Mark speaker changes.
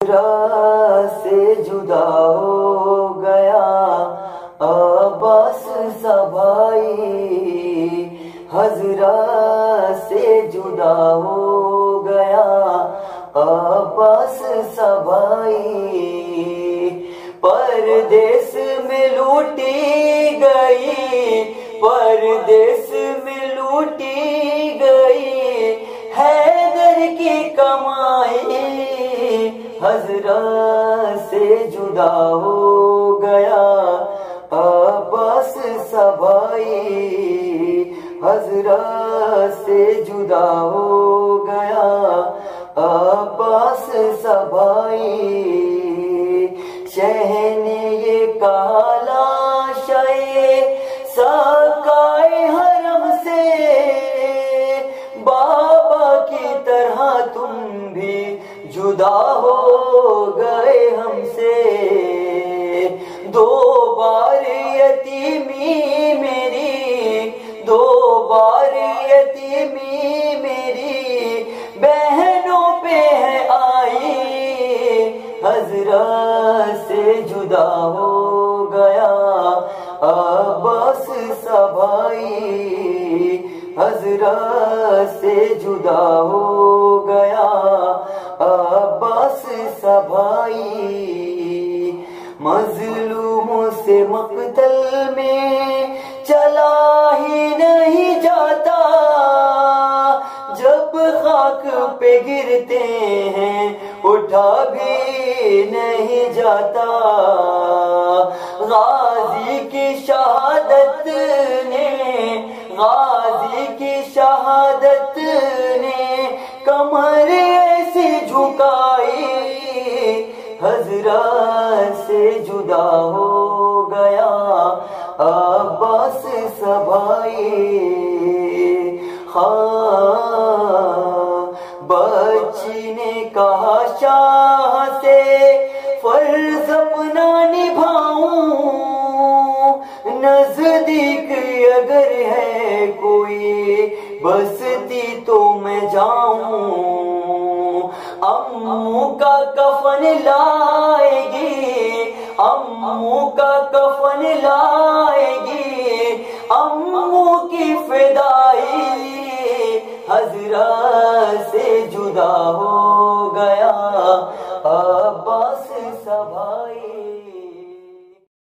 Speaker 1: حضرہ سے جدا ہو گیا عباس سا بھائی، حضرہ سے جدا ہو گیا عباس سا بھائی، پردیس میں لوٹی گئی، پردیس میں لوٹی گئی حیدر کی کمائی، حضرہ سے جدا ہو گیا عباس سا بھائی، حضرہ سے جدا ہو گیا عباس سا بھائی، شہ نے یہ کہا لاشائے ساقائے حرم سے، بابا کی طرح تم بھی جدا ہو گئے ہم سے، دو بار یتیمی میری، دو بار یتیمی میری بہنوں پہ ہے آئی، حضرہ سے جدا ہو گیا عباس سا بھائی، حضرہ سے جدا ہو گیا عباس سا بھائی، مظلوموں سے مقتل میں چلا ہی نہیں جاتا، جب خاک پہ گرتے ہیں اٹھا بھی نہیں جاتا، غازی کی شہادت نے، غازی کی شہادت نے کمر ایسی جھکائی، حضرہ سے جدا ہو گیا عباس سا بھائی، بچی نے کہا شاہ سے فرض اپنا نبھاؤں، نزدیک اگر ہے کوئی بستی تو میں جاؤں، امو کا کفن لائے گی، امو کا کفن لائے گی